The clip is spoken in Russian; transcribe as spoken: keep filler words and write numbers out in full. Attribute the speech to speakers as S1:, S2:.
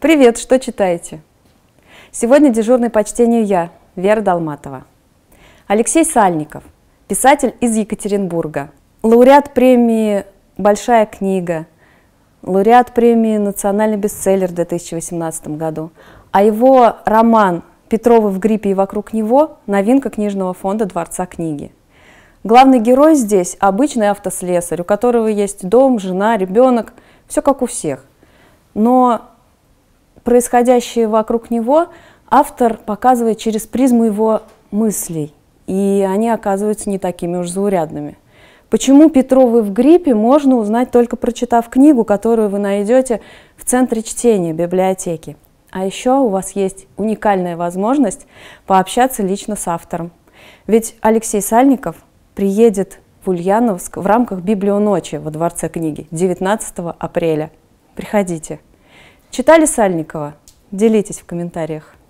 S1: Привет, что читаете? Сегодня дежурный по чтению я, Вера Долматова. Алексей Сальников, писатель из Екатеринбурга, лауреат премии «Большая книга», лауреат премии «Национальный бестселлер» в две тысячи восемнадцатом году, а его роман «Петровы в гриппе и вокруг него» – новинка книжного фонда Дворца книги. Главный герой здесь – обычный автослесарь, у которого есть дом, жена, ребенок, все как у всех. Но происходящее вокруг него автор показывает через призму его мыслей, и они оказываются не такими уж заурядными. Почему Петровы в гриппе, можно узнать, только прочитав книгу, которую вы найдете в центре чтения библиотеки. А еще у вас есть уникальная возможность пообщаться лично с автором. Ведь Алексей Сальников приедет в Ульяновск в рамках Библионочи во Дворце книги девятнадцатого апреля. Приходите. Читали Сальникова? Делитесь в комментариях.